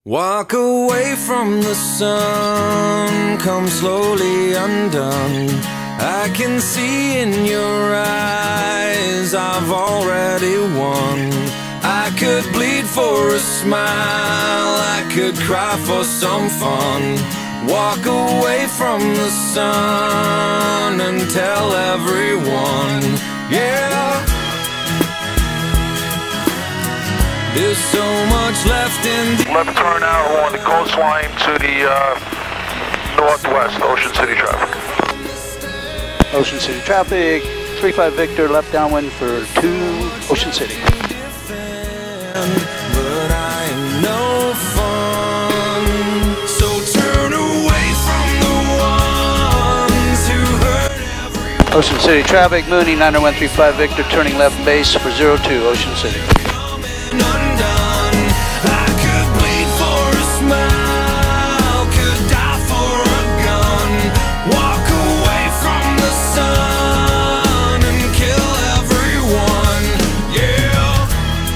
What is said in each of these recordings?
Walk away from the sun, come slowly undone. I can see in your eyes I've already won. I could bleed for a smile, I could cry for some fun. Walk away from the sun and tell everyone, yeah. There's so much left in the... Left turn now on the coastline to the northwest, Ocean City traffic. Ocean City traffic, 35 Victor, left downwind for 2, Ocean City. But I am no fun, so turn away from the ones who hurt everyone. Ocean City traffic, Mooney 90135 Victor, turning left base for 02, Ocean City. Undone. I could bleed for a smile, could die for a gun. Walk away from the sun and kill everyone, yeah.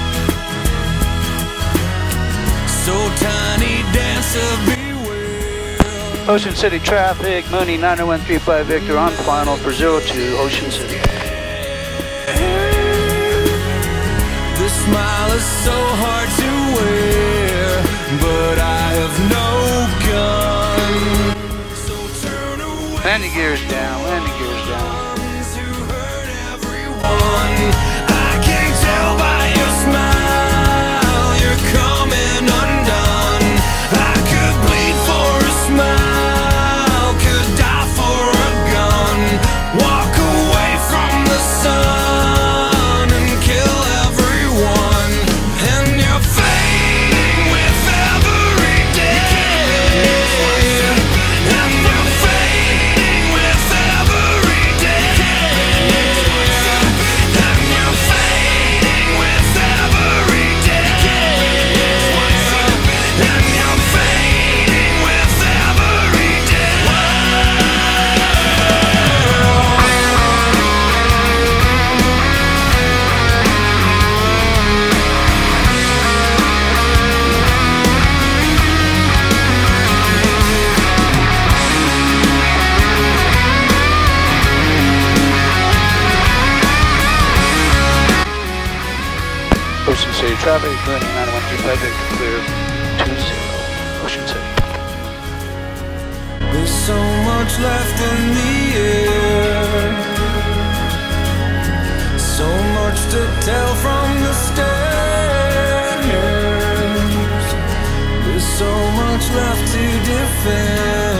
So tiny dancer, beware. Ocean City traffic, Mooney 90135 Victor on final for 02, Ocean City. This smile is so hard to wear, but I have no gun. So turn away. Landing gears down, landing gears down. Who hurt everyone. I can tell by your smile you're coming undone. I could bleed for a smile, could die for a gun. Walk away from the sun and kill everyone. And you're fading with every day. And you're fading with every day. And you're fading with every day. And you're fading with every day. Ocean City traffic, Mooney 90135 Victor, clear 20, Ocean City. There's so much left in the air, so much to tell from the stairs. There's so much left to defend.